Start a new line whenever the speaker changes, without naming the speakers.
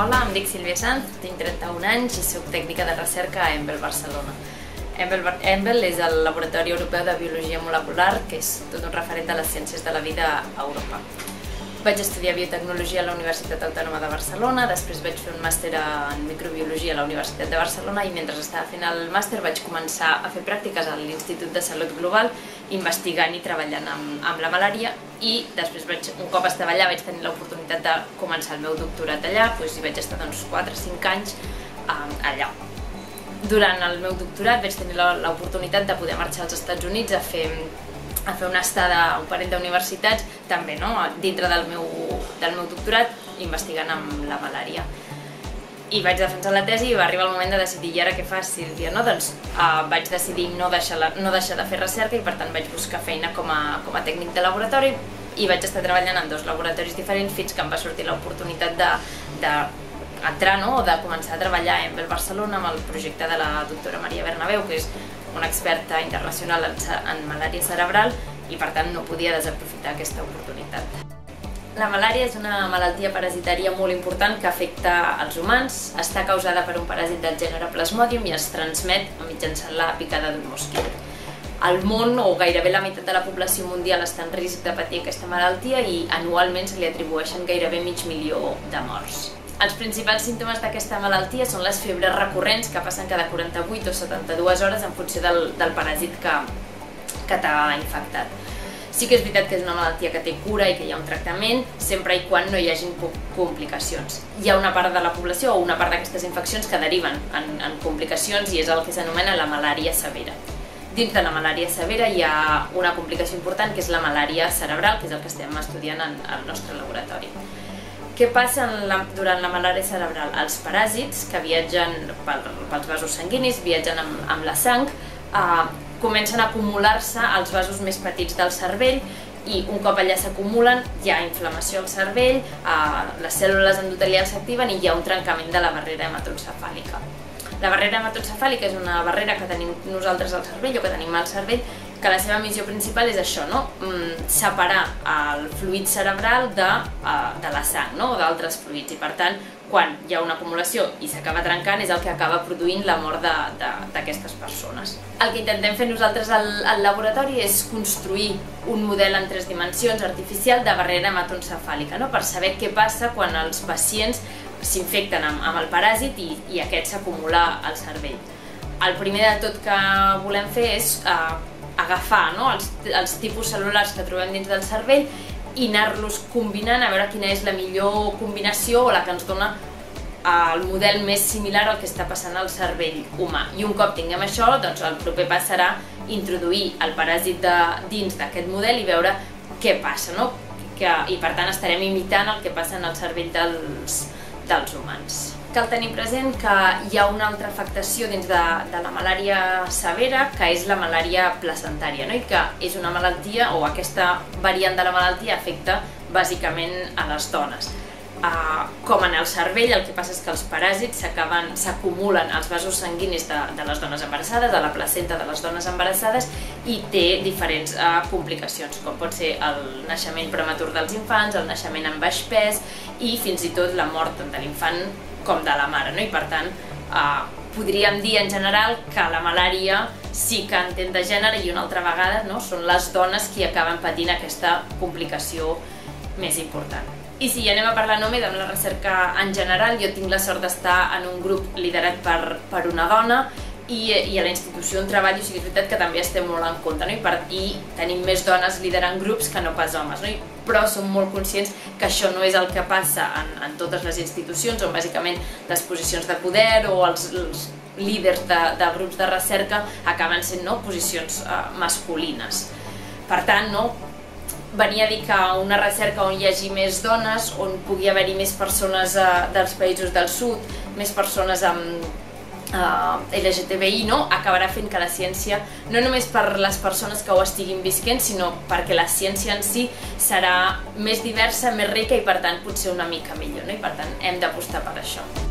Hola, em dic Sílvia Sanz, tinc 31 anys i soc tècnica de recerca a EMBL Barcelona. EMBL és el Laboratori Europeu de Biologia Molecular, que és tot un referent de les ciències de la vida a Europa. Vaig estudiar biotecnologia a la Universitat Autònoma de Barcelona, després vaig fer un màster en microbiologia a la Universitat de Barcelona i mentre estava fent el màster vaig començar a fer pràctiques a l'Institut de Salut Global, investigant i treballant amb la malària, i després, un cop estava allà, vaig tenir l'oportunitat de començar el meu doctorat allà, i vaig estar 4 o 5 anys allà. Durant el meu doctorat vaig tenir l'oportunitat de poder marxar als Estats Units a fer una estada a un parell d'universitats, també dintre del meu doctorat, investigant amb la malària. I vaig defensar la tesi i va arribar el moment de decidir, i ara què fas, Sílvia? Doncs vaig decidir no deixar de fer recerca i per tant vaig buscar feina com a tècnic de laboratori i vaig estar treballant en 2 laboratoris diferents fins que em va sortir l'oportunitat d'entrar o de començar a treballar a EMBL Barcelona amb el projecte de la doctora Maria Bernabeu, que és una experta internacional en malària cerebral i per tant no podia desaprofitar aquesta oportunitat. La malària és una malaltia parasitària molt important que afecta als humans, està causada per un paràsit del gènere Plasmodium i es transmet mitjançant la picada d'un mosquit. Al món, o gairebé la meitat de la població mundial està en risc de patir aquesta malaltia i anualment se li atribueixen gairebé 500.000 de morts. Els principals símptomes d'aquesta malaltia són les febres recurrents que passen cada 48 o 72 hores en funció del paràsit que t'ha infectat. Sí que és veritat que és una malaltia que té cura i que hi ha un tractament, sempre i quan no hi hagin complicacions. Hi ha una part de la població o una part d'aquestes infeccions que deriven en complicacions i és el que s'anomena la malària severa. Dins de la malària severa hi ha una complicació important que és la malària cerebral, que és el que estem estudiant al nostre laboratori. Què passa durant la malària cerebral? Els paràsits que viatgen pels vasos sanguinis, viatgen amb la sang, comencen a acumular-se als vasos més petits del cervell i un cop allà s'acumulen hi ha inflamació al cervell, les cèl·lules endotelials s'activen i hi ha un trencament de la barrera hematoencefàlica. La barrera hematoencefàlica és una barrera que tenim nosaltres al cervell o que tenim al cervell que la seva missió principal és això, separar el fluid cerebral de la sang o d'altres fluids i per tant quan hi ha una acumulació i s'acaba trencant és el que acaba produint la mort d'aquestes persones. El que intentem fer nosaltres al laboratori és construir un model en 3 dimensions artificial de barrera hematoencefàlica per saber què passa quan els pacients s'infecten amb el paràsit i aquest s'acumula al cervell. El primer de tot que volem fer és agafar els tipus cel·lulars que trobem dins del cervell i anar-los combinant a veure quina és la millor combinació o la que ens dona el model més similar al que està passant al cervell humà. I un cop tinguem això, doncs el proper pas serà introduir el paràsit dins d'aquest model i veure què passa, i per tant estarem imitant el que passa en el cervell dels humans. Cal tenir present que hi ha una altra afectació dins de la malària severa, que és la malària placentària, i que és una malaltia, o aquesta variant de la malaltia afecta bàsicament a les dones. Com en el cervell, el que passa és que els paràsits s'acumulen als vasos sanguinis de les dones embarassades, a la placenta de les dones embarassades, i té diferents complicacions, com pot ser el naixement prematur dels infants, el naixement amb baix pes i fins i tot la mort tant de l'infant com de la mare, i per tant podríem dir en general que la malària sí que entén de gènere i una altra vegada són les dones qui acaben patint aquesta complicació més important. I si anem a parlar només de la recerca en general, jo tinc la sort d'estar en un grup liderat per una dona i a la institució on treballo sí que és veritat que també estem molt en compte i tenim més dones liderant grups que no pas homes, però som molt conscients que això no és el que passa en totes les institucions on bàsicament les posicions de poder o els líders de grups de recerca acaben sent posicions masculines. Per tant, venir a dir que una recerca on hi hagi més dones, on pugui haver-hi més persones dels països del sud, més persones amb LGTBI, acabarà fent que la ciència, no només per les persones que ho estiguin visquent, sinó perquè la ciència en si serà més diversa, més rica i per tant potser una mica millor, i per tant hem d'apostar per això.